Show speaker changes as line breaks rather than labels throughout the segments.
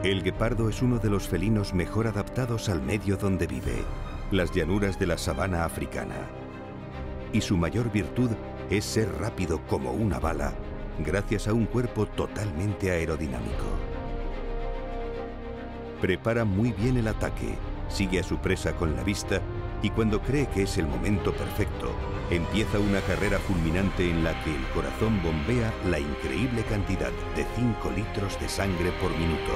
El guepardo es uno de los felinos mejor adaptados al medio donde vive, las llanuras de la sabana africana. Y su mayor virtud es ser rápido como una bala, gracias a un cuerpo totalmente aerodinámico. Prepara muy bien el ataque, sigue a su presa con la vista y cuando cree que es el momento perfecto, empieza una carrera fulminante en la que el corazón bombea la increíble cantidad de 5 litros de sangre por minuto.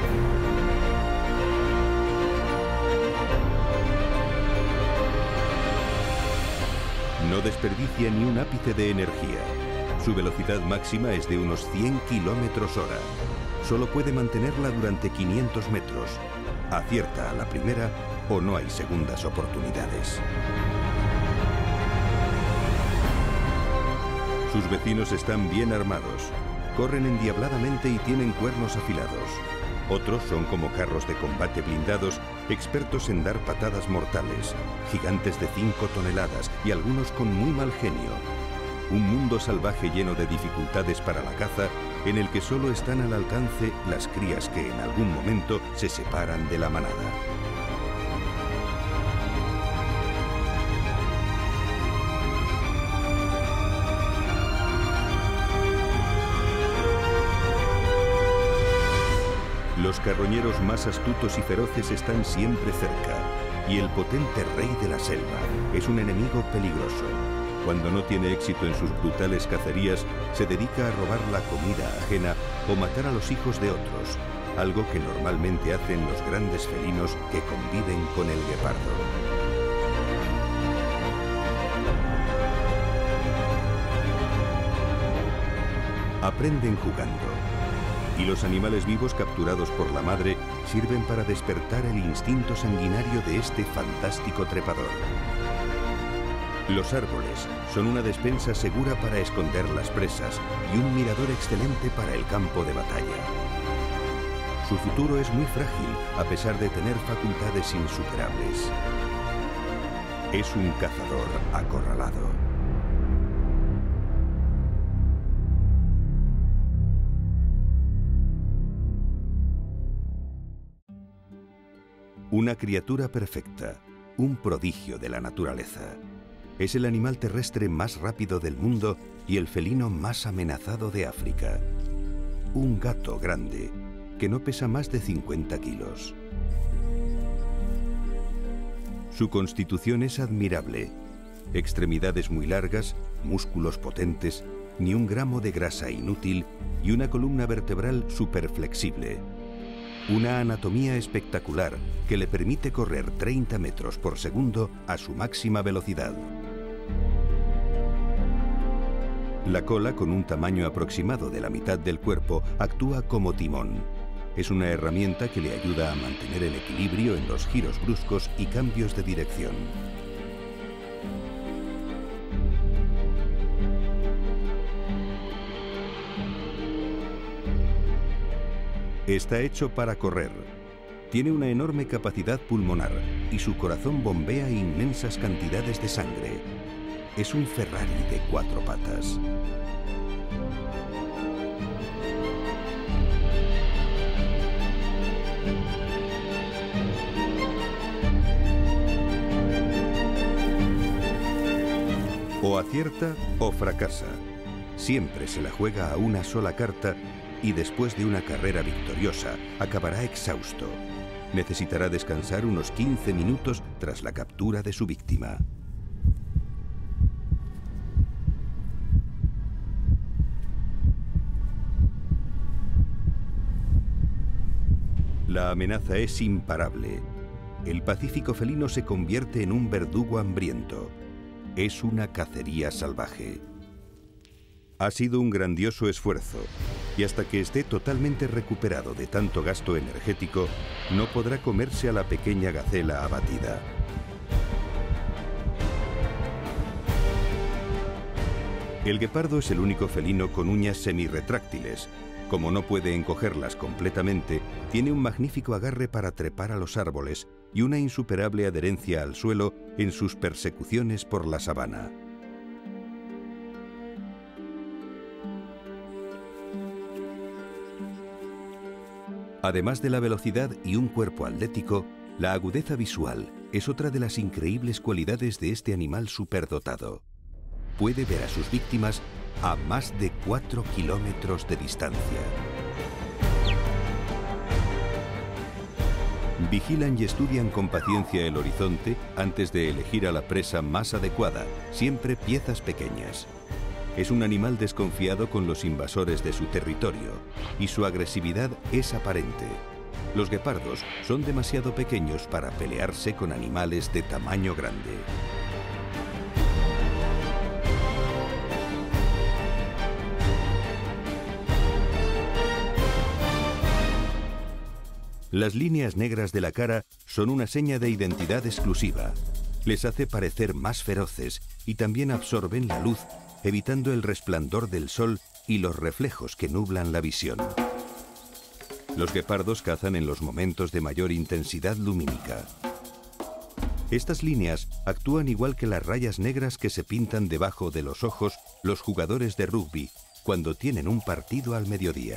No desperdicia ni un ápice de energía. Su velocidad máxima es de unos 100 km/h. Solo puede mantenerla durante 500 metros. Acierta a la primera o no hay segundas oportunidades. Sus vecinos están bien armados. Corren endiabladamente y tienen cuernos afilados. Otros son como carros de combate blindados, expertos en dar patadas mortales, gigantes de 5 toneladas y algunos con muy mal genio. Un mundo salvaje lleno de dificultades para la caza, en el que solo están al alcance las crías que en algún momento se separan de la manada. Los carroñeros más astutos y feroces están siempre cerca, y el potente rey de la selva es un enemigo peligroso. Cuando no tiene éxito en sus brutales cacerías, se dedica a robar la comida ajena o matar a los hijos de otros, algo que normalmente hacen los grandes felinos que conviven con el guepardo. Aprenden jugando. Y los animales vivos capturados por la madre sirven para despertar el instinto sanguinario de este fantástico trepador. Los árboles son una despensa segura para esconder las presas y un mirador excelente para el campo de batalla. Su futuro es muy frágil a pesar de tener facultades insuperables. Es un cazador acorralado. Una criatura perfecta, un prodigio de la naturaleza. Es el animal terrestre más rápido del mundo y el felino más amenazado de África. Un gato grande, que no pesa más de 50 kilos. Su constitución es admirable. Extremidades muy largas, músculos potentes, ni un gramo de grasa inútil y una columna vertebral superflexible. Una anatomía espectacular que le permite correr 30 metros por segundo a su máxima velocidad. La cola, con un tamaño aproximado de la mitad del cuerpo, actúa como timón. Es una herramienta que le ayuda a mantener el equilibrio en los giros bruscos y cambios de dirección. Está hecho para correr. Tiene una enorme capacidad pulmonar y su corazón bombea inmensas cantidades de sangre. Es un Ferrari de 4 patas. O acierta o fracasa. Siempre se la juega a una sola carta y después de una carrera victoriosa acabará exhausto. Necesitará descansar unos 15 minutos tras la captura de su víctima. La amenaza es imparable. El pacífico felino se convierte en un verdugo hambriento. Es una cacería salvaje. Ha sido un grandioso esfuerzo, y hasta que esté totalmente recuperado de tanto gasto energético, no podrá comerse a la pequeña gacela abatida. El guepardo es el único felino con uñas semirretráctiles. Como no puede encogerlas completamente, tiene un magnífico agarre para trepar a los árboles y una insuperable adherencia al suelo en sus persecuciones por la sabana. Además de la velocidad y un cuerpo atlético, la agudeza visual es otra de las increíbles cualidades de este animal superdotado. Puede ver a sus víctimas a más de 4 kilómetros de distancia. Vigilan y estudian con paciencia el horizonte antes de elegir a la presa más adecuada, siempre piezas pequeñas. Es un animal desconfiado con los invasores de su territorio y su agresividad es aparente. Los guepardos son demasiado pequeños para pelearse con animales de tamaño grande. Las líneas negras de la cara son una seña de identidad exclusiva. Les hace parecer más feroces y también absorben la luz, evitando el resplandor del sol y los reflejos que nublan la visión. Los guepardos cazan en los momentos de mayor intensidad lumínica. Estas líneas actúan igual que las rayas negras que se pintan debajo de los ojos los jugadores de rugby cuando tienen un partido al mediodía.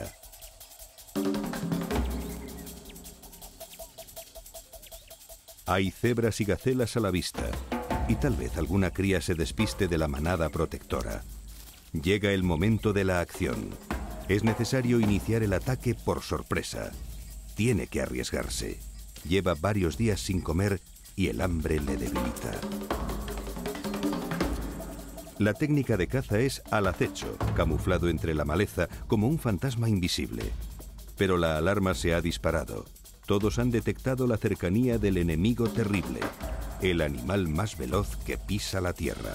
Hay cebras y gacelas a la vista, y tal vez alguna cría se despiste de la manada protectora. Llega el momento de la acción. Es necesario iniciar el ataque por sorpresa. Tiene que arriesgarse. Lleva varios días sin comer y el hambre le debilita. La técnica de caza es al acecho, camuflado entre la maleza como un fantasma invisible. Pero la alarma se ha disparado. Todos han detectado la cercanía del enemigo terrible, el animal más veloz que pisa la tierra.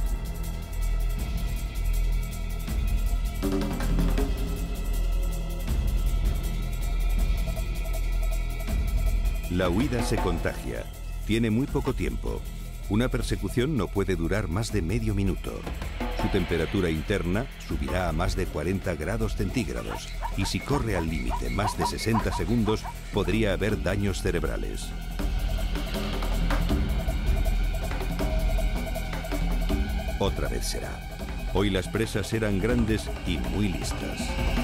La huida se contagia. Tiene muy poco tiempo. Una persecución no puede durar más de medio minuto. Su temperatura interna subirá a más de 40 grados centígrados y si corre al límite más de 60 segundos podría haber daños cerebrales. Otra vez será. Hoy las presas eran grandes y muy listas.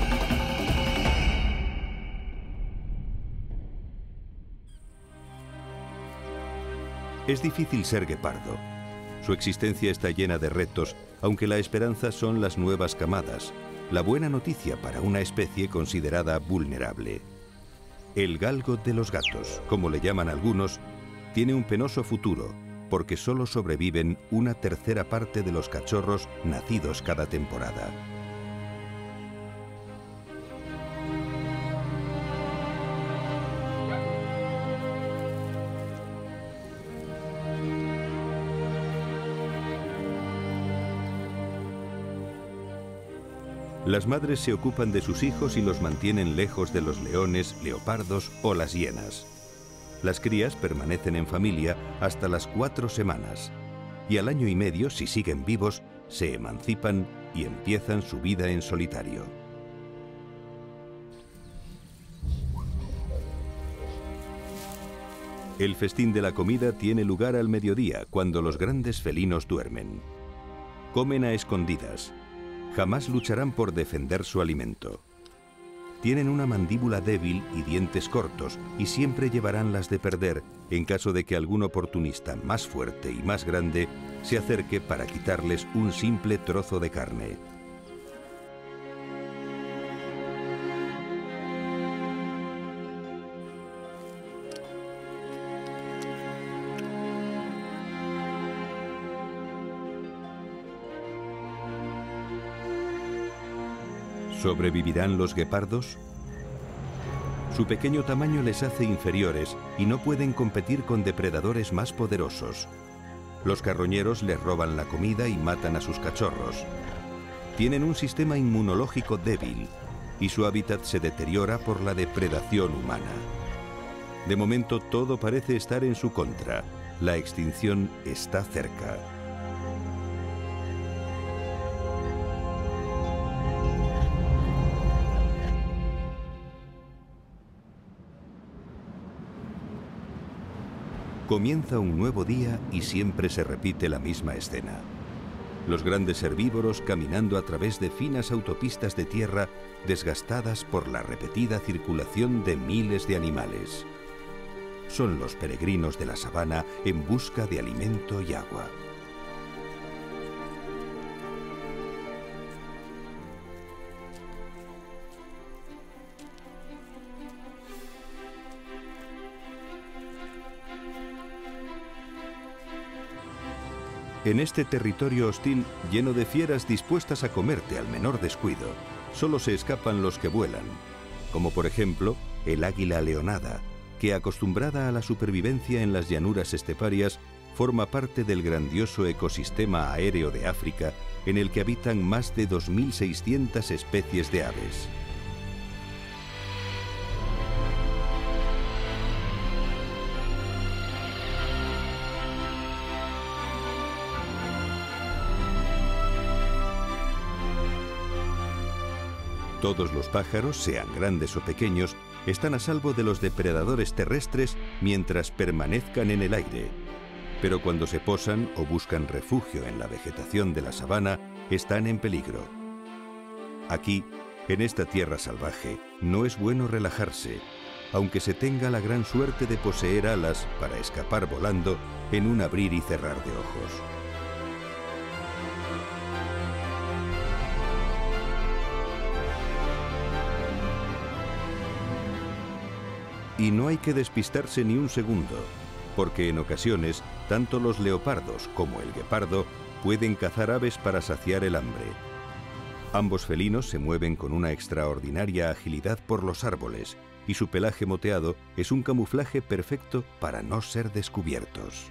Es difícil ser guepardo. Su existencia está llena de retos, aunque la esperanza son las nuevas camadas, la buena noticia para una especie considerada vulnerable. El galgo de los gatos, como le llaman algunos, tiene un penoso futuro, porque solo sobreviven una tercera parte de los cachorros nacidos cada temporada. Las madres se ocupan de sus hijos y los mantienen lejos de los leones, leopardos o las hienas. Las crías permanecen en familia hasta las 4 semanas y al año y medio, si siguen vivos, se emancipan y empiezan su vida en solitario. El festín de la comida tiene lugar al mediodía, cuando los grandes felinos duermen. Comen a escondidas. Jamás lucharán por defender su alimento. Tienen una mandíbula débil y dientes cortos y siempre llevarán las de perder en caso de que algún oportunista más fuerte y más grande se acerque para quitarles un simple trozo de carne. ¿Sobrevivirán los guepardos? Su pequeño tamaño les hace inferiores y no pueden competir con depredadores más poderosos. Los carroñeros les roban la comida y matan a sus cachorros. Tienen un sistema inmunológico débil y su hábitat se deteriora por la depredación humana. De momento todo parece estar en su contra. La extinción está cerca. Comienza un nuevo día y siempre se repite la misma escena. los grandes herbívoros caminando a través de finas autopistas de tierra desgastadas por la repetida circulación de miles de animales. Son los peregrinos de la sabana en busca de alimento y agua. En este territorio hostil, lleno de fieras dispuestas a comerte al menor descuido, solo se escapan los que vuelan, como por ejemplo el águila leonada, que acostumbrada a la supervivencia en las llanuras esteparias, forma parte del grandioso ecosistema aéreo de África, en el que habitan más de 2.600 especies de aves. Todos los pájaros, sean grandes o pequeños, están a salvo de los depredadores terrestres mientras permanezcan en el aire. Pero cuando se posan o buscan refugio en la vegetación de la sabana, están en peligro. Aquí, en esta tierra salvaje, no es bueno relajarse, aunque se tenga la gran suerte de poseer alas para escapar volando en un abrir y cerrar de ojos. Y no hay que despistarse ni un segundo, porque en ocasiones tanto los leopardos como el guepardo pueden cazar aves para saciar el hambre. Ambos felinos se mueven con una extraordinaria agilidad por los árboles y su pelaje moteado es un camuflaje perfecto para no ser descubiertos.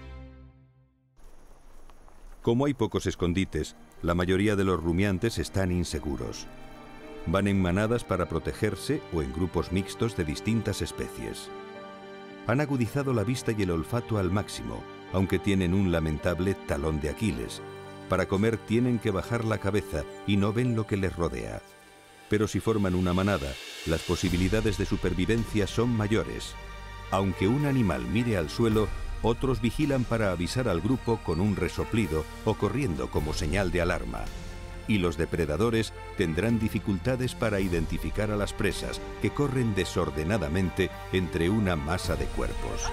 Como hay pocos escondites, la mayoría de los rumiantes están inseguros. Van en manadas para protegerse o en grupos mixtos de distintas especies. Han agudizado la vista y el olfato al máximo, aunque tienen un lamentable talón de Aquiles. Para comer tienen que bajar la cabeza y no ven lo que les rodea. Pero si forman una manada, las posibilidades de supervivencia son mayores. Aunque un animal mire al suelo, otros vigilan para avisar al grupo con un resoplido o corriendo como señal de alarma. Y los depredadores tendrán dificultades para identificar a las presas que corren desordenadamente entre una masa de cuerpos.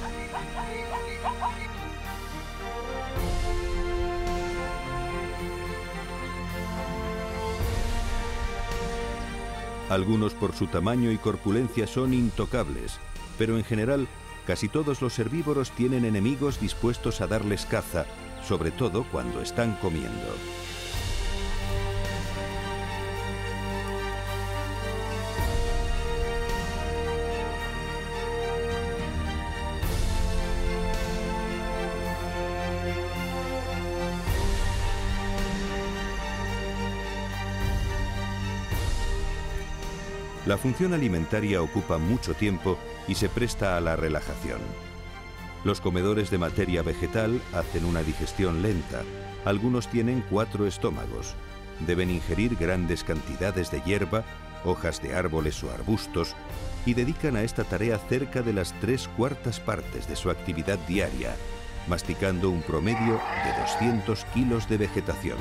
Algunos por su tamaño y corpulencia son intocables, pero en general casi todos los herbívoros tienen enemigos dispuestos a darles caza, sobre todo cuando están comiendo. La función alimentaria ocupa mucho tiempo y se presta a la relajación. Los comedores de materia vegetal hacen una digestión lenta. Algunos tienen 4 estómagos. Deben ingerir grandes cantidades de hierba, hojas de árboles o arbustos y dedican a esta tarea cerca de las 3/4 partes de su actividad diaria, masticando un promedio de 200 kilos de vegetación.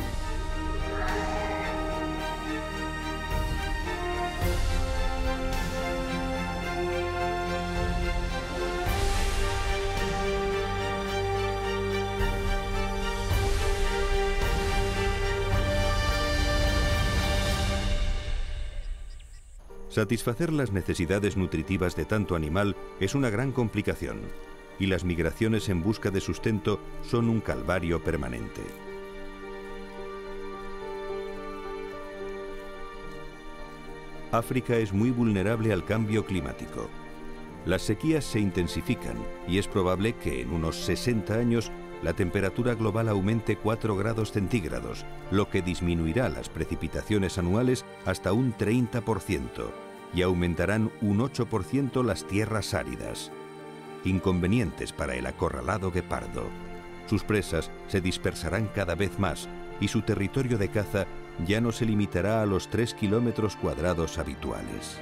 Satisfacer las necesidades nutritivas de tanto animal es una gran complicación, y las migraciones en busca de sustento son un calvario permanente. África es muy vulnerable al cambio climático. Las sequías se intensifican y es probable que en unos 60 años la temperatura global aumente 4 grados centígrados, lo que disminuirá las precipitaciones anuales hasta un 30% y aumentarán un 8% las tierras áridas. Inconvenientes para el acorralado guepardo. Sus presas se dispersarán cada vez más y su territorio de caza ya no se limitará a los 3 kilómetros cuadrados habituales.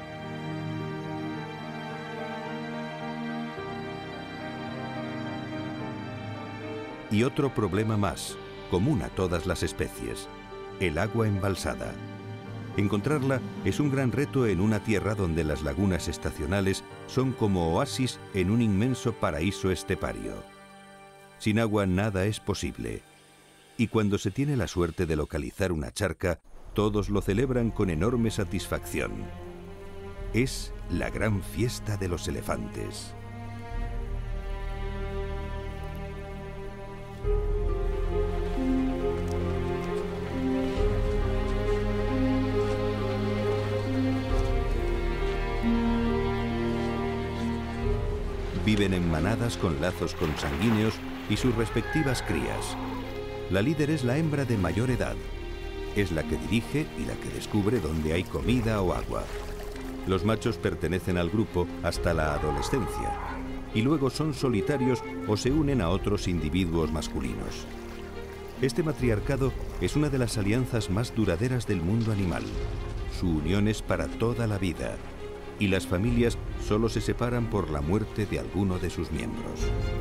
Y otro problema más. común a todas las especies: el agua embalsada. Encontrarla es un gran reto en una tierra donde las lagunas estacionales son como oasis en un inmenso paraíso estepario. Sin agua nada es posible. Y cuando se tiene la suerte de localizar una charca, todos lo celebran con enorme satisfacción. Es la gran fiesta de los elefantes. Viven en manadas con lazos consanguíneos y sus respectivas crías. La líder es la hembra de mayor edad. Es la que dirige y la que descubre dónde hay comida o agua. Los machos pertenecen al grupo hasta la adolescencia y luego son solitarios o se unen a otros individuos masculinos. Este matriarcado es una de las alianzas más duraderas del mundo animal. Su unión es para toda la vida y las familias solo se separan por la muerte de alguno de sus miembros.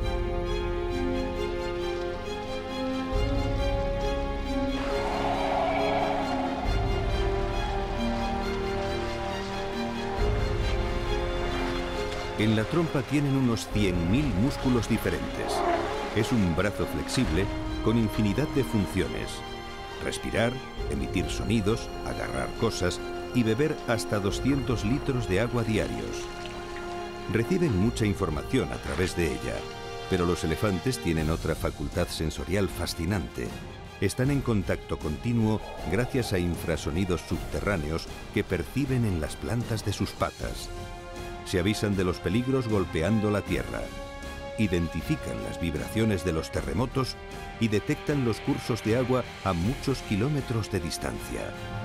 En la trompa tienen unos 100.000 músculos diferentes. Es un brazo flexible con infinidad de funciones: respirar, emitir sonidos, agarrar cosas y beber hasta 200 litros de agua diarios. Reciben mucha información a través de ella, pero los elefantes tienen otra facultad sensorial fascinante. Están en contacto continuo gracias a infrasonidos subterráneos que perciben en las plantas de sus patas. Se avisan de los peligros golpeando la tierra, identifican las vibraciones de los terremotos y detectan los cursos de agua a muchos kilómetros de distancia.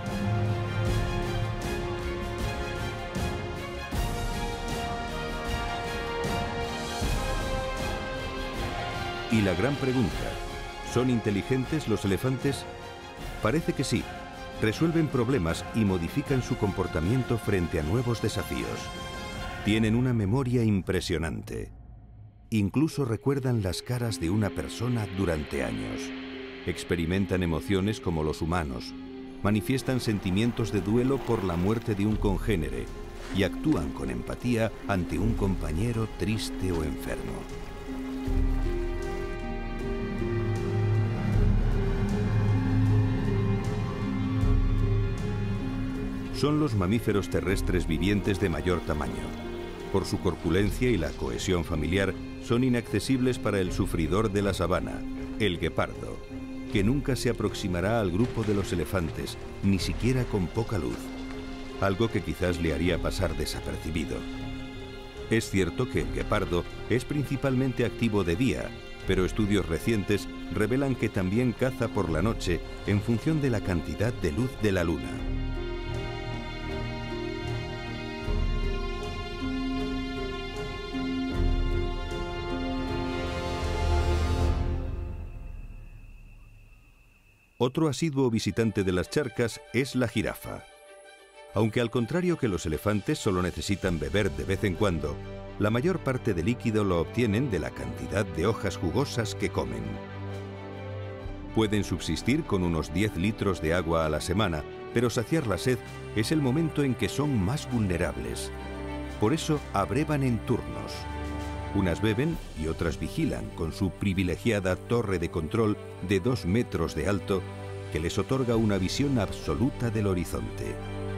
Y la gran pregunta: ¿son inteligentes los elefantes? Parece que sí. Resuelven problemas y modifican su comportamiento frente a nuevos desafíos. Tienen una memoria impresionante. Incluso recuerdan las caras de una persona durante años. Experimentan emociones como los humanos. Manifiestan sentimientos de duelo por la muerte de un congénere y actúan con empatía ante un compañero triste o enfermo. Son los mamíferos terrestres vivientes de mayor tamaño. Por su corpulencia y la cohesión familiar, son inaccesibles para el sufridor de la sabana, el guepardo, que nunca se aproximará al grupo de los elefantes, ni siquiera con poca luz, algo que quizás le haría pasar desapercibido. Es cierto que el guepardo es principalmente activo de día, pero estudios recientes revelan que también caza por la noche en función de la cantidad de luz de la luna. Otro asiduo visitante de las charcas es la jirafa. Aunque al contrario que los elefantes solo necesitan beber de vez en cuando, la mayor parte del líquido lo obtienen de la cantidad de hojas jugosas que comen. Pueden subsistir con unos 10 litros de agua a la semana, pero saciar la sed es el momento en que son más vulnerables. Por eso abrevan en turnos. Unas beben y otras vigilan con su privilegiada torre de control de 2 metros de alto que les otorga una visión absoluta del horizonte.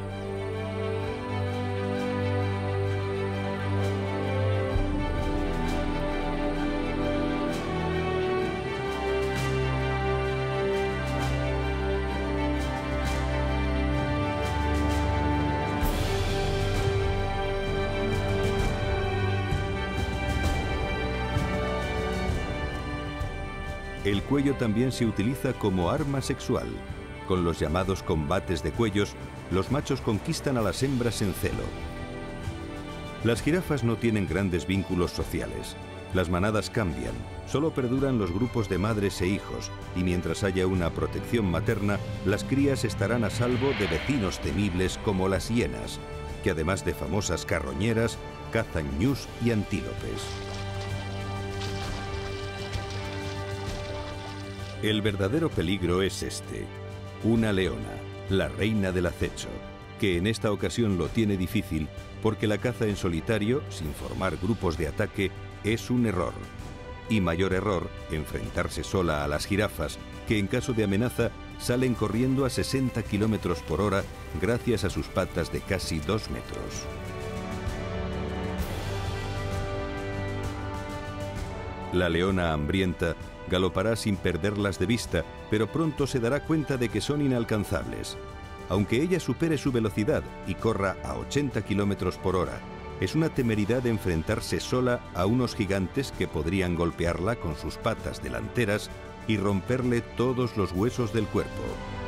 El cuello también se utiliza como arma sexual. Con los llamados combates de cuellos, los machos conquistan a las hembras en celo. Las jirafas no tienen grandes vínculos sociales. Las manadas cambian, solo perduran los grupos de madres e hijos, y mientras haya una protección materna, las crías estarán a salvo de vecinos temibles como las hienas, que además de famosas carroñeras, cazan ñus y antílopes. El verdadero peligro es este: una leona, la reina del acecho, que en esta ocasión lo tiene difícil porque la caza en solitario, sin formar grupos de ataque, es un error. Y mayor error, enfrentarse sola a las jirafas, que en caso de amenaza salen corriendo a 60 km por hora gracias a sus patas de casi 2 metros. La leona hambrienta galopará sin perderlas de vista, pero pronto se dará cuenta de que son inalcanzables. Aunque ella supere su velocidad y corra a 80 km por hora, es una temeridad enfrentarse sola a unos gigantes que podrían golpearla con sus patas delanteras y romperle todos los huesos del cuerpo.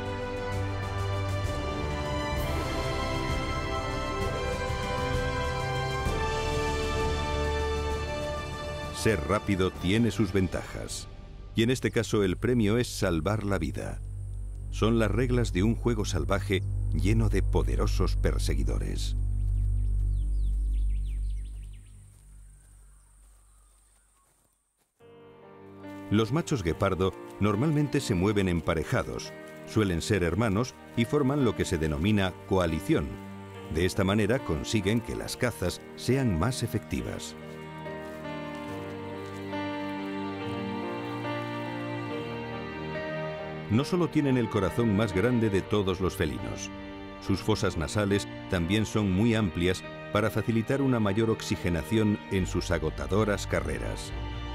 Ser rápido tiene sus ventajas, y en este caso el premio es salvar la vida. Son las reglas de un juego salvaje lleno de poderosos perseguidores. Los machos guepardo normalmente se mueven emparejados, suelen ser hermanos y forman lo que se denomina coalición. De esta manera consiguen que las cazas sean más efectivas. No solo tienen el corazón más grande de todos los felinos, sus fosas nasales también son muy amplias para facilitar una mayor oxigenación en sus agotadoras carreras.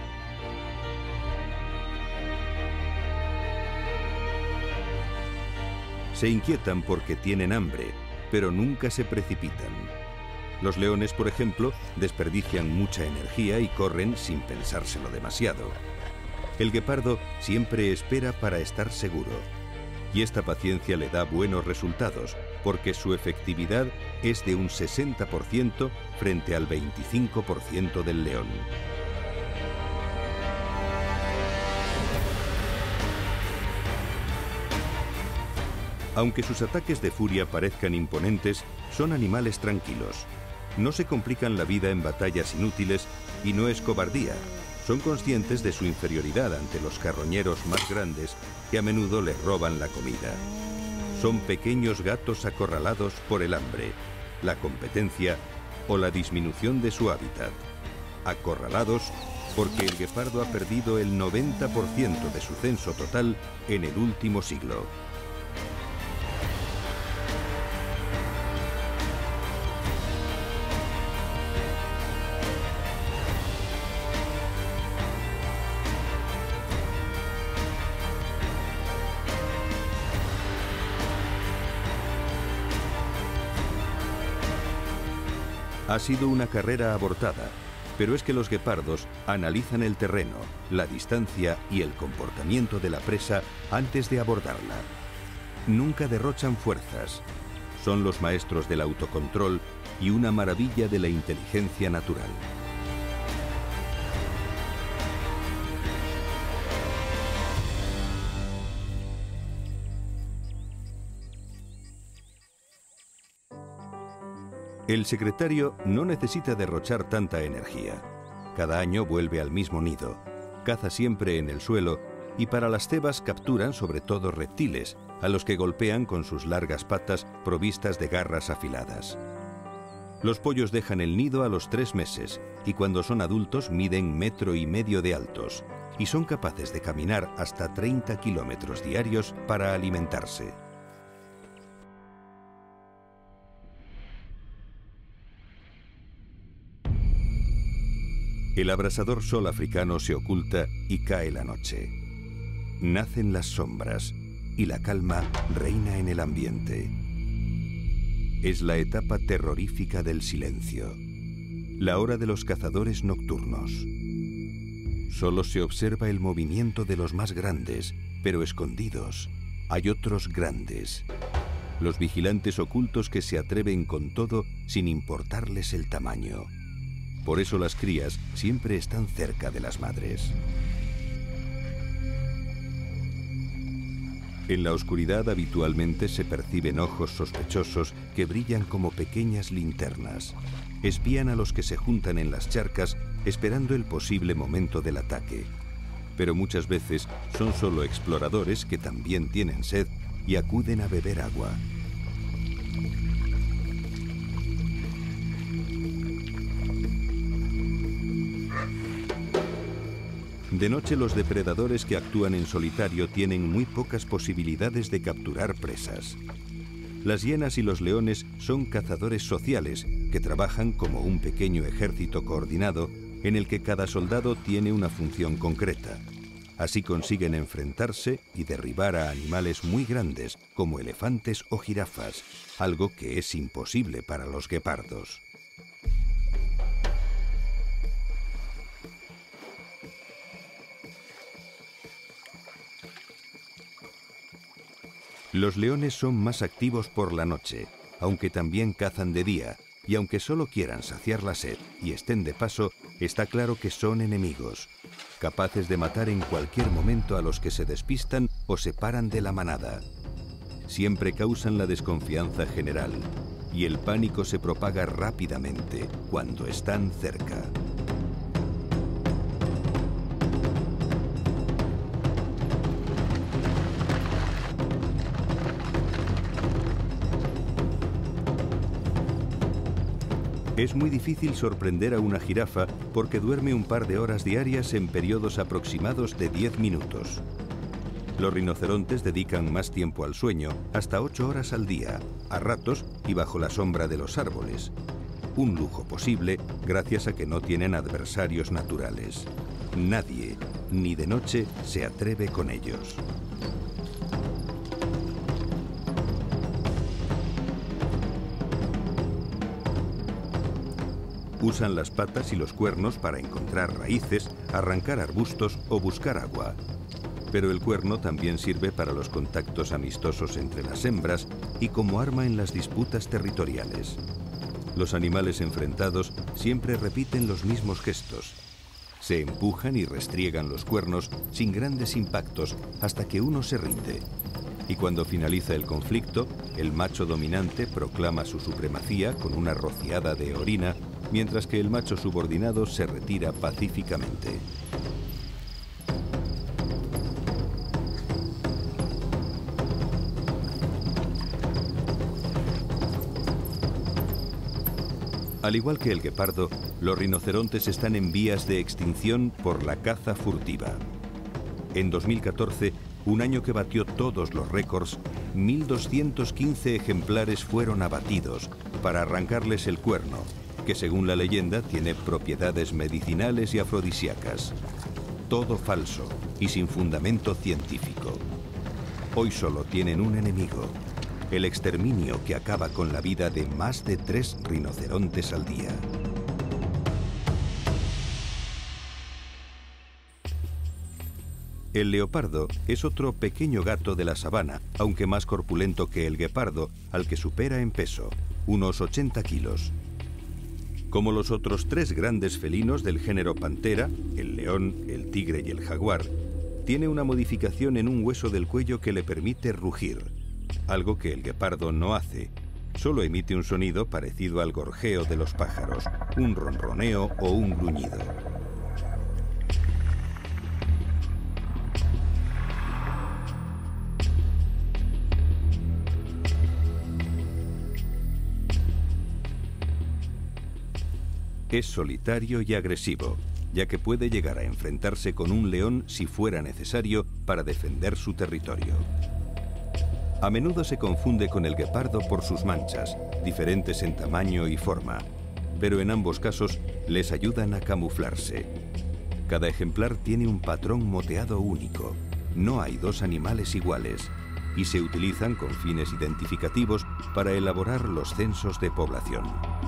Se inquietan porque tienen hambre, pero nunca se precipitan. Los leones, por ejemplo, desperdician mucha energía y corren sin pensárselo demasiado. El guepardo siempre espera para estar seguro, y esta paciencia le da buenos resultados, porque su efectividad es de un 60% frente al 25% del león. Aunque sus ataques de furia parezcan imponentes, son animales tranquilos. No se complican la vida en batallas inútiles y no es cobardía. Son conscientes de su inferioridad ante los carroñeros más grandes que a menudo les roban la comida. Son pequeños gatos acorralados por el hambre, la competencia o la disminución de su hábitat. Acorralados porque el guepardo ha perdido el 90% de su censo total en el último siglo. Ha sido una carrera abortada, pero es que los guepardos analizan el terreno, la distancia y el comportamiento de la presa antes de abordarla. Nunca derrochan fuerzas. Son los maestros del autocontrol y una maravilla de la inteligencia natural. El secretario no necesita derrochar tanta energía. Cada año vuelve al mismo nido, caza siempre en el suelo y para las cebas capturan sobre todo reptiles, a los que golpean con sus largas patas provistas de garras afiladas. Los pollos dejan el nido a los 3 meses y cuando son adultos miden 1,5 metros de altos y son capaces de caminar hasta 30 kilómetros diarios para alimentarse. El abrasador sol africano se oculta y cae la noche. Nacen las sombras y la calma reina en el ambiente. Es la etapa terrorífica del silencio, la hora de los cazadores nocturnos. Solo se observa el movimiento de los más grandes, pero escondidos hay otros grandes. Los vigilantes ocultos que se atreven con todo sin importarles el tamaño. Por eso las crías siempre están cerca de las madres. En la oscuridad habitualmente se perciben ojos sospechosos que brillan como pequeñas linternas. Espían a los que se juntan en las charcas esperando el posible momento del ataque. pero muchas veces son solo exploradores que también tienen sed y acuden a beber agua. De noche, los depredadores que actúan en solitario tienen muy pocas posibilidades de capturar presas. Las hienas y los leones son cazadores sociales que trabajan como un pequeño ejército coordinado en el que cada soldado tiene una función concreta. Así consiguen enfrentarse y derribar a animales muy grandes como elefantes o jirafas, algo que es imposible para los guepardos. Los leones son más activos por la noche, aunque también cazan de día, y aunque solo quieran saciar la sed y estén de paso, está claro que son enemigos, capaces de matar en cualquier momento a los que se despistan o se paran de la manada. Siempre causan la desconfianza general, y el pánico se propaga rápidamente cuando están cerca. Es muy difícil sorprender a una jirafa porque duerme un par de horas diarias en periodos aproximados de 10 minutos. Los rinocerontes dedican más tiempo al sueño, hasta 8 horas al día, a ratos y bajo la sombra de los árboles. Un lujo posible gracias a que no tienen adversarios naturales. Nadie, ni de noche, se atreve con ellos. Usan las patas y los cuernos para encontrar raíces, arrancar arbustos o buscar agua. Pero el cuerno también sirve para los contactos amistosos entre las hembras y como arma en las disputas territoriales. Los animales enfrentados siempre repiten los mismos gestos. Se empujan y restriegan los cuernos sin grandes impactos hasta que uno se rinde. Y cuando finaliza el conflicto, el macho dominante proclama su supremacía con una rociada de orina, mientras que el macho subordinado se retira pacíficamente. Al igual que el guepardo, los rinocerontes están en vías de extinción por la caza furtiva. En 2014, un año que batió todos los récords, 1.215 ejemplares fueron abatidos para arrancarles el cuerno, que según la leyenda tiene propiedades medicinales y afrodisíacas. Todo falso y sin fundamento científico. Hoy solo tienen un enemigo: el exterminio que acaba con la vida de más de 3 rinocerontes al día. El leopardo es otro pequeño gato de la sabana, aunque más corpulento que el guepardo, al que supera en peso, unos 80 kilos. Como los otros 3 grandes felinos del género Panthera, el león, el tigre y el jaguar, tiene una modificación en un hueso del cuello que le permite rugir, algo que el guepardo no hace. Solo emite un sonido parecido al gorjeo de los pájaros, un ronroneo o un gruñido. Es solitario y agresivo, ya que puede llegar a enfrentarse con un león si fuera necesario para defender su territorio. A menudo se confunde con el guepardo por sus manchas, diferentes en tamaño y forma, pero en ambos casos les ayudan a camuflarse. Cada ejemplar tiene un patrón moteado único. No hay 2 animales iguales, y se utilizan con fines identificativos para elaborar los censos de población.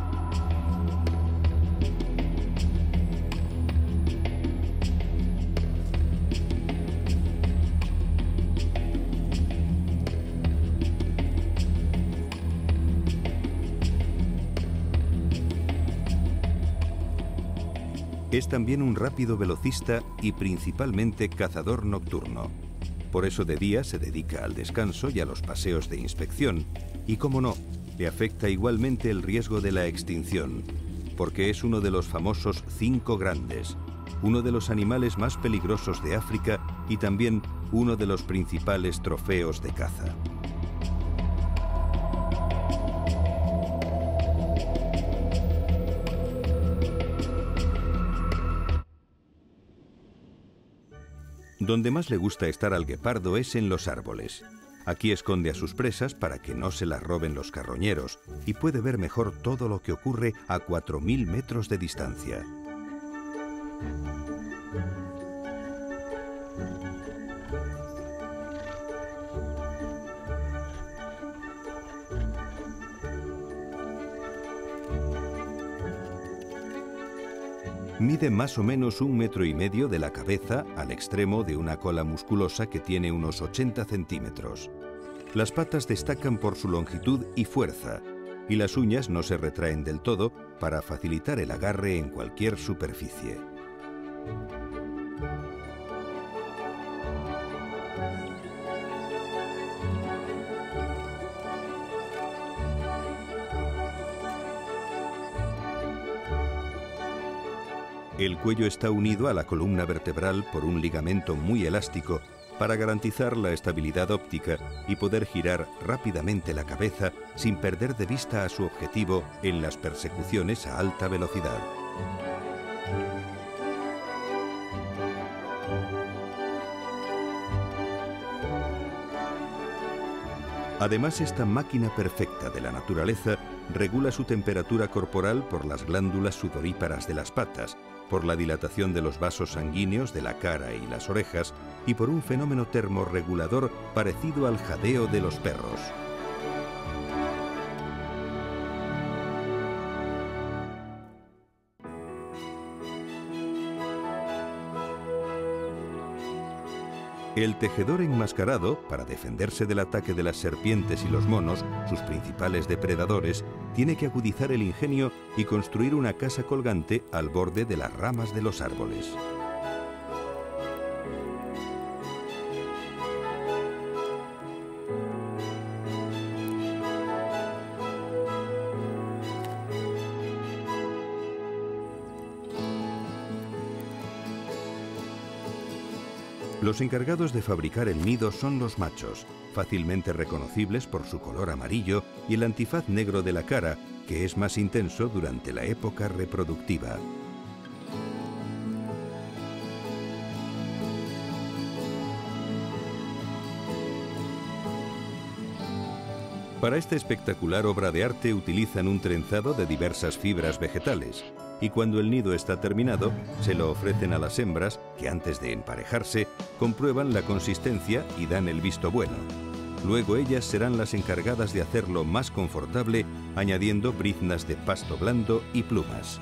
Es también un rápido velocista y principalmente cazador nocturno. Por eso de día se dedica al descanso y a los paseos de inspección. Y cómo no, le afecta igualmente el riesgo de la extinción, porque es uno de los famosos 5 grandes, uno de los animales más peligrosos de África y también uno de los principales trofeos de caza. Donde más le gusta estar al guepardo es en los árboles. Aquí esconde a sus presas para que no se las roben los carroñeros y puede ver mejor todo lo que ocurre a 4000 metros de distancia. Mide más o menos 1,5 metros de la cabeza al extremo de una cola musculosa que tiene unos 80 centímetros. Las patas destacan por su longitud y fuerza, y las uñas no se retraen del todo para facilitar el agarre en cualquier superficie. El cuello está unido a la columna vertebral por un ligamento muy elástico para garantizar la estabilidad óptica y poder girar rápidamente la cabeza sin perder de vista a su objetivo en las persecuciones a alta velocidad. Además, esta máquina perfecta de la naturaleza regula su temperatura corporal por las glándulas sudoríparas de las patas, por la dilatación de los vasos sanguíneos de la cara y las orejas y por un fenómeno termorregulador parecido al jadeo de los perros. El tejedor enmascarado, para defenderse del ataque de las serpientes y los monos, sus principales depredadores, tiene que agudizar el ingenio y construir una casa colgante al borde de las ramas de los árboles. Los encargados de fabricar el nido son los machos, fácilmente reconocibles por su color amarillo y el antifaz negro de la cara, que es más intenso durante la época reproductiva. Para esta espectacular obra de arte utilizan un trenzado de diversas fibras vegetales, y cuando el nido está terminado, se lo ofrecen a las hembras que antes de emparejarse comprueban la consistencia y dan el visto bueno. Luego ellas serán las encargadas de hacerlo más confortable añadiendo briznas de pasto blando y plumas.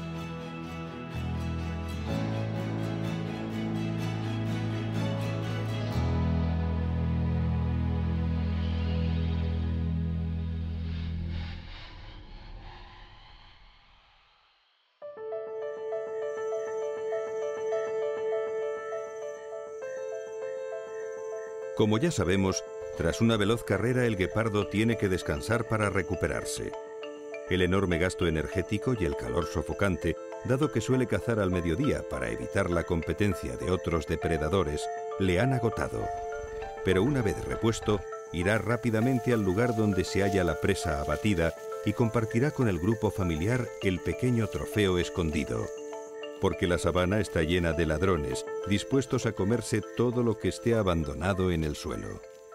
Como ya sabemos, tras una veloz carrera el guepardo tiene que descansar para recuperarse. El enorme gasto energético y el calor sofocante, dado que suele cazar al mediodía para evitar la competencia de otros depredadores, le han agotado. Pero una vez repuesto, irá rápidamente al lugar donde se halla la presa abatida y compartirá con el grupo familiar el pequeño trofeo escondido. Porque la sabana está llena de ladrones, dispuestos a comerse todo lo que esté abandonado en el suelo.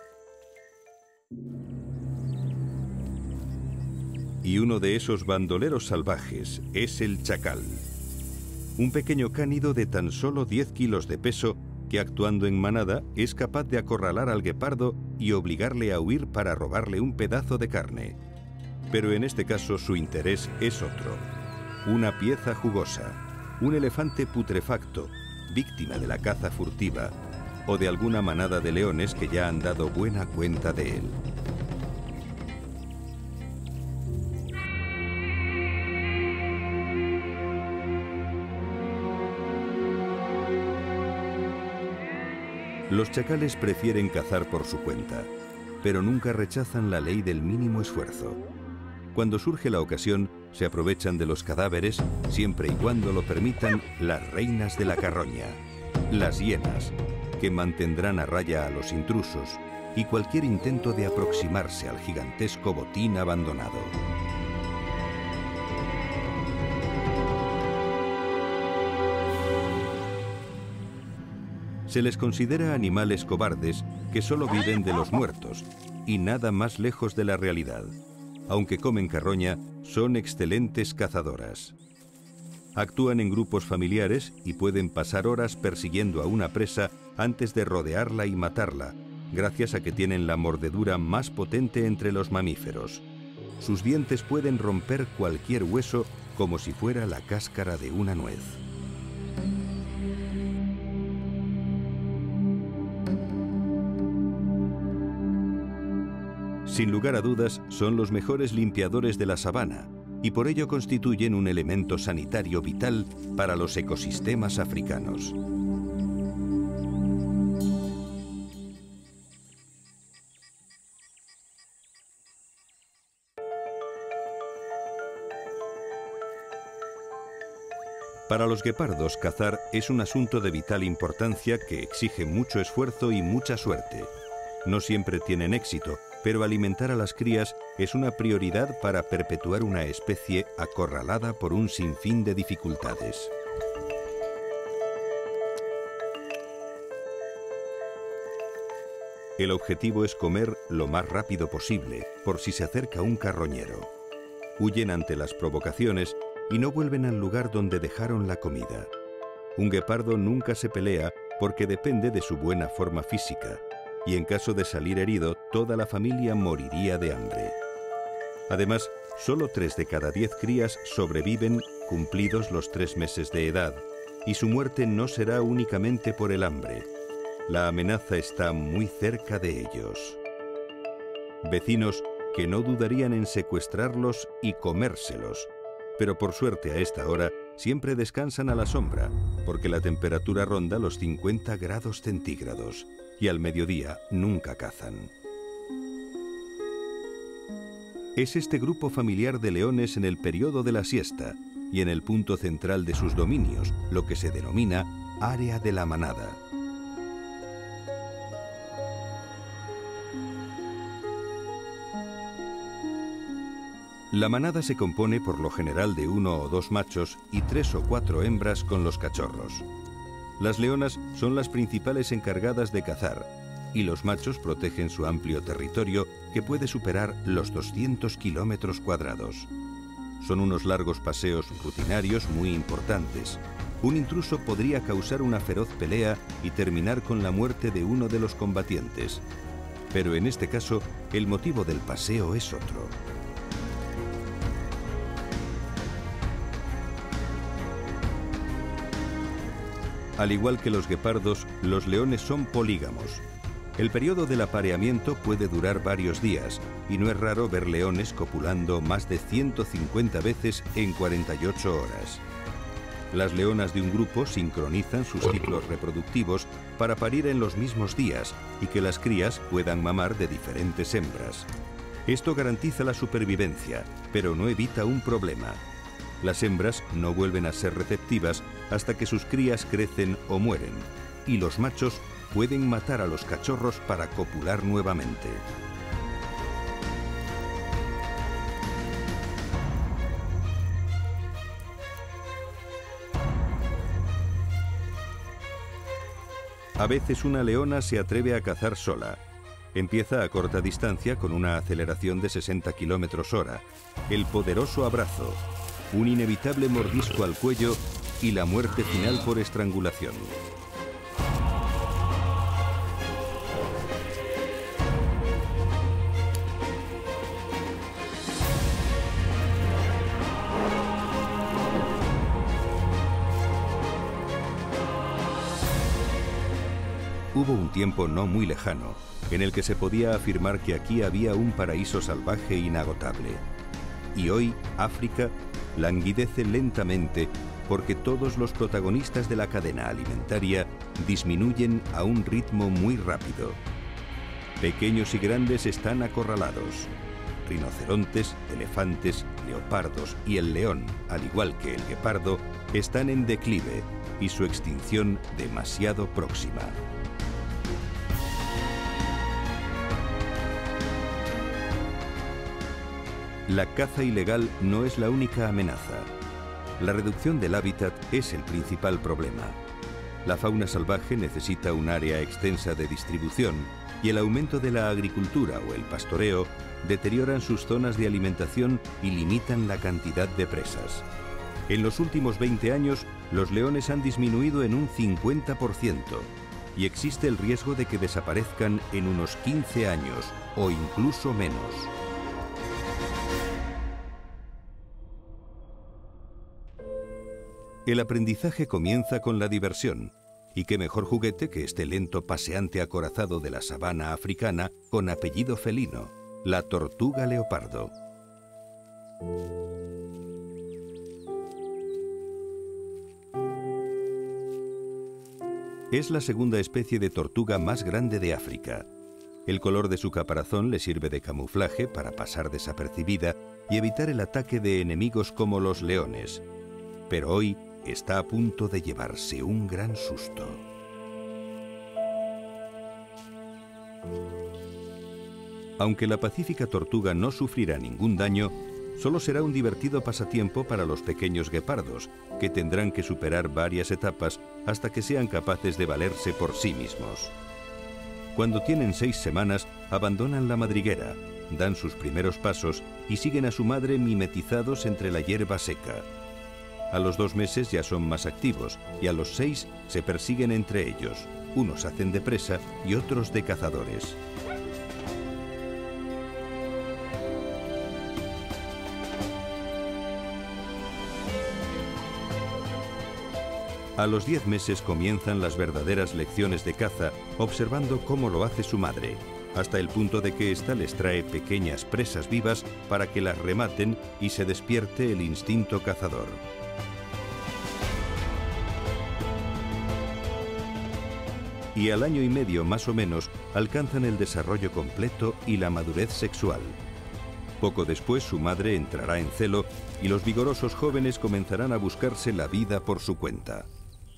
Y uno de esos bandoleros salvajes es el chacal. Un pequeño cánido de tan solo 10 kilos de peso que, actuando en manada, es capaz de acorralar al guepardo y obligarle a huir para robarle un pedazo de carne. Pero en este caso su interés es otro. Una pieza jugosa. Un elefante putrefacto, víctima de la caza furtiva, o de alguna manada de leones que ya han dado buena cuenta de él. Los chacales prefieren cazar por su cuenta, pero nunca rechazan la ley del mínimo esfuerzo. Cuando surge la ocasión, Se aprovechan de los cadáveres, siempre y cuando lo permitan, las reinas de la carroña, las hienas, que mantendrán a raya a los intrusos y cualquier intento de aproximarse al gigantesco botín abandonado. Se les considera animales cobardes que solo viven de los muertos y nada más lejos de la realidad. Aunque comen carroña, son excelentes cazadoras. Actúan en grupos familiares y pueden pasar horas persiguiendo a una presa antes de rodearla y matarla, gracias a que tienen la mordedura más potente entre los mamíferos. Sus dientes pueden romper cualquier hueso como si fuera la cáscara de una nuez. Sin lugar a dudas, son los mejores limpiadores de la sabana y por ello constituyen un elemento sanitario vital para los ecosistemas africanos. Para los guepardos, cazar es un asunto de vital importancia que exige mucho esfuerzo y mucha suerte. No siempre tienen éxito, pero alimentar a las crías es una prioridad para perpetuar una especie acorralada por un sinfín de dificultades. El objetivo es comer lo más rápido posible, por si se acerca un carroñero. Huyen ante las provocaciones y no vuelven al lugar donde dejaron la comida. Un guepardo nunca se pelea porque depende de su buena forma física, y en caso de salir herido, toda la familia moriría de hambre. Además, solo 3 de cada 10 crías sobreviven cumplidos los 3 meses de edad, y su muerte no será únicamente por el hambre. La amenaza está muy cerca de ellos. Vecinos que no dudarían en secuestrarlos y comérselos, pero por suerte a esta hora siempre descansan a la sombra, porque la temperatura ronda los 50 grados centígrados. Y al mediodía nunca cazan. Es este grupo familiar de leones en el periodo de la siesta y en el punto central de sus dominios, lo que se denomina área de la manada. La manada se compone por lo general de 1 o 2 machos y 3 o 4 hembras con los cachorros. Las leonas son las principales encargadas de cazar y los machos protegen su amplio territorio que puede superar los 200 kilómetros cuadrados. Son unos largos paseos rutinarios muy importantes. Un intruso podría causar una feroz pelea y terminar con la muerte de uno de los combatientes. Pero en este caso, el motivo del paseo es otro. Al igual que los guepardos, los leones son polígamos. El periodo del apareamiento puede durar varios días y no es raro ver leones copulando más de 150 veces en 48 horas. Las leonas de un grupo sincronizan sus ciclos reproductivos para parir en los mismos días y que las crías puedan mamar de diferentes hembras. Esto garantiza la supervivencia, pero no evita un problema. Las hembras no vuelven a ser receptivas hasta que sus crías crecen o mueren, y los machos pueden matar a los cachorros para copular nuevamente. A veces una leona se atreve a cazar sola. Empieza a corta distancia con una aceleración de 60 km/h, el poderoso abrazo, un inevitable mordisco al cuello y la muerte final por estrangulación. Hubo un tiempo no muy lejano en el que se podía afirmar que aquí había un paraíso salvaje inagotable. Y hoy, África languidece lentamente porque todos los protagonistas de la cadena alimentaria disminuyen a un ritmo muy rápido. Pequeños y grandes están acorralados. rinocerontes, elefantes, leopardos y el león, al igual que el guepardo, están en declive y su extinción demasiado próxima. La caza ilegal no es la única amenaza. La reducción del hábitat es el principal problema. La fauna salvaje necesita un área extensa de distribución y el aumento de la agricultura o el pastoreo deterioran sus zonas de alimentación y limitan la cantidad de presas. En los últimos 20 años, los leones han disminuido en un 50% y existe el riesgo de que desaparezcan en unos 15 años o incluso menos. El aprendizaje comienza con la diversión, y qué mejor juguete que este lento paseante acorazado de la sabana africana con apellido felino, la tortuga leopardo. Es la segunda especie de tortuga más grande de África. El color de su caparazón le sirve de camuflaje para pasar desapercibida y evitar el ataque de enemigos como los leones. Pero hoy está a punto de llevarse un gran susto. Aunque la pacífica tortuga no sufrirá ningún daño, solo será un divertido pasatiempo para los pequeños guepardos, que tendrán que superar varias etapas hasta que sean capaces de valerse por sí mismos. Cuando tienen 6 semanas, abandonan la madriguera, dan sus primeros pasos y siguen a su madre mimetizados entre la hierba seca. A los 2 meses ya son más activos y a los 6 se persiguen entre ellos. Unos hacen de presa y otros de cazadores. A los 10 meses comienzan las verdaderas lecciones de caza, observando cómo lo hace su madre, hasta el punto de que ésta les trae pequeñas presas vivas para que las rematen y se despierte el instinto cazador. Y al año y medio más o menos alcanzan el desarrollo completo y la madurez sexual. Poco después su madre entrará en celo y los vigorosos jóvenes comenzarán a buscarse la vida por su cuenta.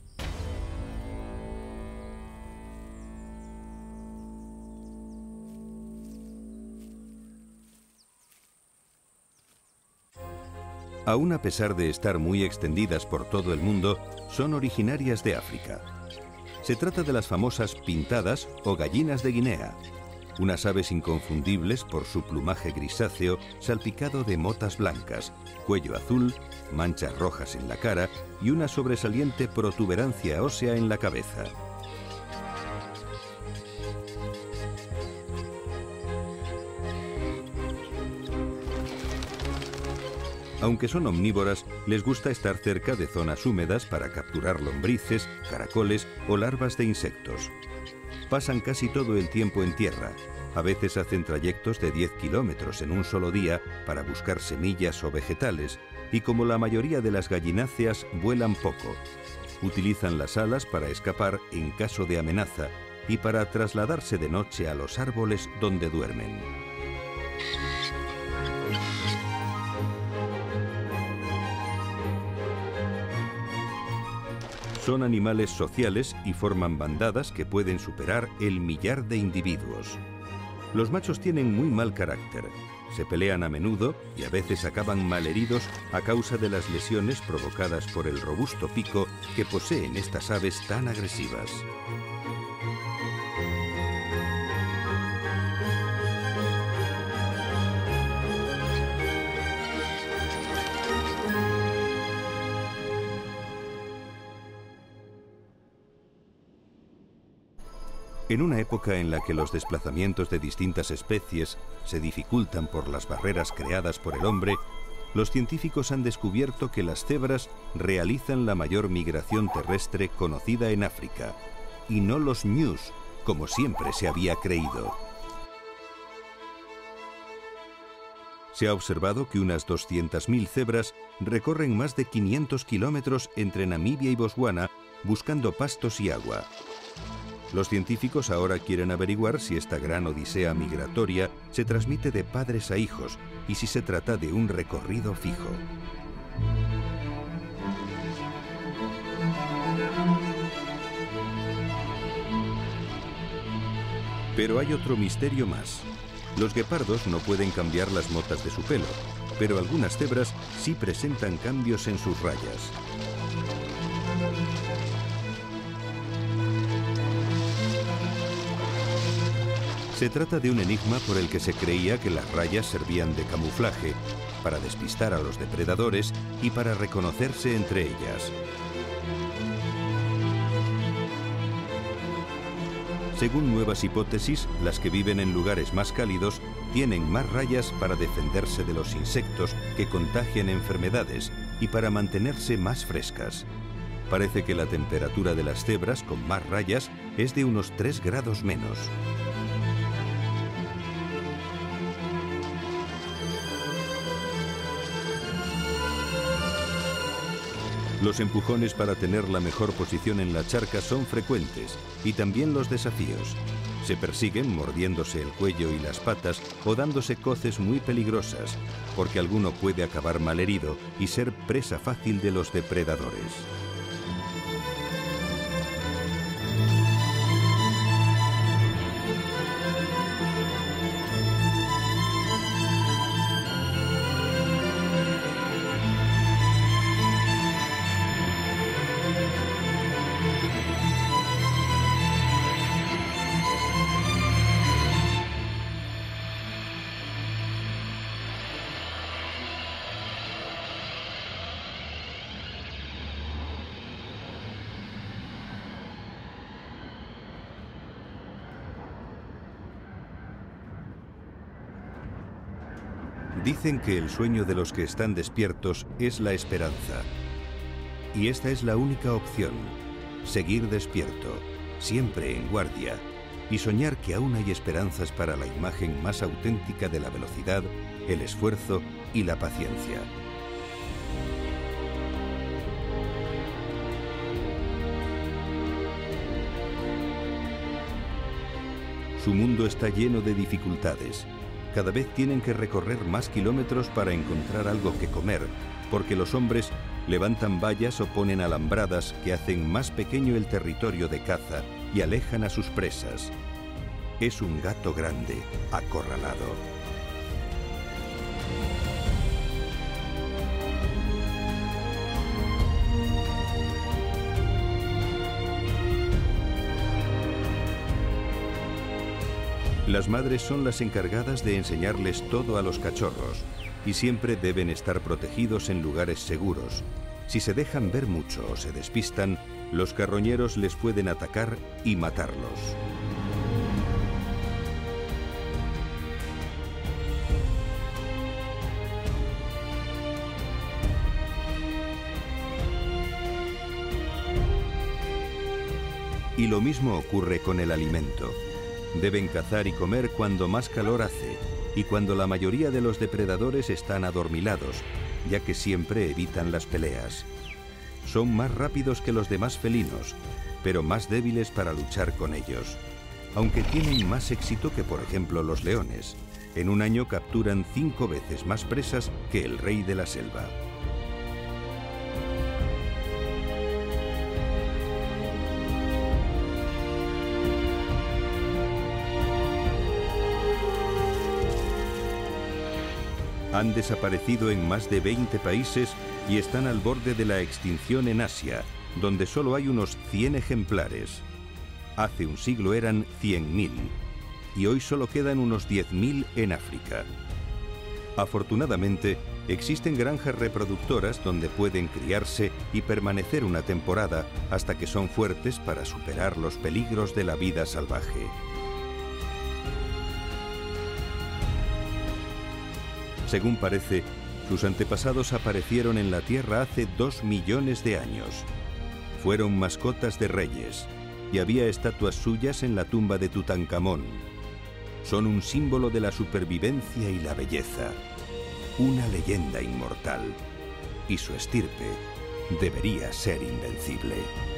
Aún a pesar de estar muy extendidas por todo el mundo, son originarias de África. Se trata de las famosas pintadas o gallinas de Guinea, unas aves inconfundibles por su plumaje grisáceo salpicado de motas blancas, cuello azul, manchas rojas en la cara y una sobresaliente protuberancia ósea en la cabeza. Aunque son omnívoras, les gusta estar cerca de zonas húmedas para capturar lombrices, caracoles o larvas de insectos. Pasan casi todo el tiempo en tierra. A veces hacen trayectos de 10 kilómetros en un solo día para buscar semillas o vegetales, y como la mayoría de las gallináceas, vuelan poco. Utilizan las alas para escapar en caso de amenaza y para trasladarse de noche a los árboles donde duermen. Son animales sociales y forman bandadas que pueden superar el millar de individuos. Los machos tienen muy mal carácter, se pelean a menudo y a veces acaban malheridos a causa de las lesiones provocadas por el robusto pico que poseen estas aves tan agresivas. En una época en la que los desplazamientos de distintas especies se dificultan por las barreras creadas por el hombre, los científicos han descubierto que las cebras realizan la mayor migración terrestre conocida en África, y no los ñus, como siempre se había creído. Se ha observado que unas 200.000 cebras recorren más de 500 kilómetros entre Namibia y Botswana buscando pastos y agua. Los científicos ahora quieren averiguar si esta gran odisea migratoria se transmite de padres a hijos y si se trata de un recorrido fijo. Pero hay otro misterio más. Los guepardos no pueden cambiar las motas de su pelo, pero algunas cebras sí presentan cambios en sus rayas. Se trata de un enigma por el que se creía que las rayas servían de camuflaje, para despistar a los depredadores y para reconocerse entre ellas. Según nuevas hipótesis, las que viven en lugares más cálidos tienen más rayas para defenderse de los insectos que contagian enfermedades y para mantenerse más frescas. Parece que la temperatura de las cebras con más rayas es de unos 3 grados menos. Los empujones para tener la mejor posición en la charca son frecuentes, y también los desafíos. Se persiguen mordiéndose el cuello y las patas o dándose coces muy peligrosas, porque alguno puede acabar malherido y ser presa fácil de los depredadores. Dicen que el sueño de los que están despiertos es la esperanza. Y esta es la única opción: seguir despierto, siempre en guardia, y soñar que aún hay esperanzas para la imagen más auténtica de la velocidad, el esfuerzo y la paciencia. Su mundo está lleno de dificultades. Cada vez tienen que recorrer más kilómetros para encontrar algo que comer, porque los hombres levantan vallas o ponen alambradas que hacen más pequeño el territorio de caza y alejan a sus presas. Es un gato grande, acorralado. Las madres son las encargadas de enseñarles todo a los cachorros y siempre deben estar protegidos en lugares seguros. Si se dejan ver mucho o se despistan, los carroñeros les pueden atacar y matarlos. Y lo mismo ocurre con el alimento. Deben cazar y comer cuando más calor hace y cuando la mayoría de los depredadores están adormilados, ya que siempre evitan las peleas. Son más rápidos que los demás felinos, pero más débiles para luchar con ellos. Aunque tienen más éxito que, por ejemplo, los leones. En un año capturan 5 veces más presas que el rey de la selva. Han desaparecido en más de 20 países y están al borde de la extinción en Asia, donde solo hay unos 100 ejemplares. Hace un siglo eran 100.000 y hoy solo quedan unos 10.000 en África. Afortunadamente, existen granjas reproductoras donde pueden criarse y permanecer una temporada hasta que son fuertes para superar los peligros de la vida salvaje. Según parece, sus antepasados aparecieron en la Tierra hace 2 millones de años. Fueron mascotas de reyes y había estatuas suyas en la tumba de Tutankamón. Son un símbolo de la supervivencia y la belleza, una leyenda inmortal, y su estirpe debería ser invencible.